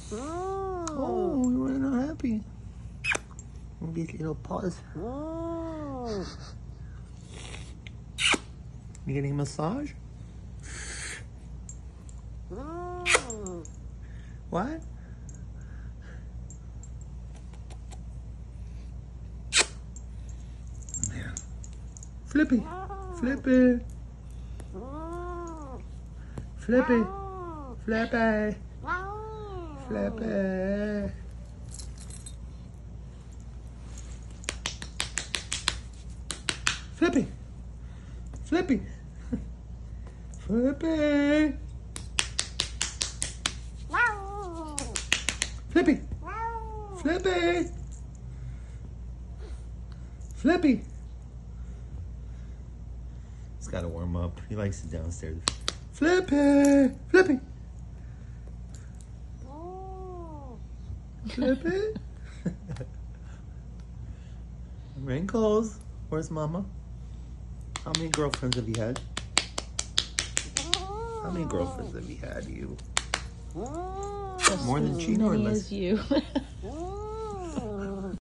Oh, you're really not happy. These little paws. You getting a massage? What? Man. Flippy. Flippy. Flippy. Flippy. Flippy. Flippy. Flippy. Flippy. Flippy. Flippy. Flippy. He's got to warm up. He likes it downstairs. Flippy. Flippy. Flippy. Wrinkles. Where's Mama? How many girlfriends have you had? How many girlfriends have you had, you? More than Gina or less? You.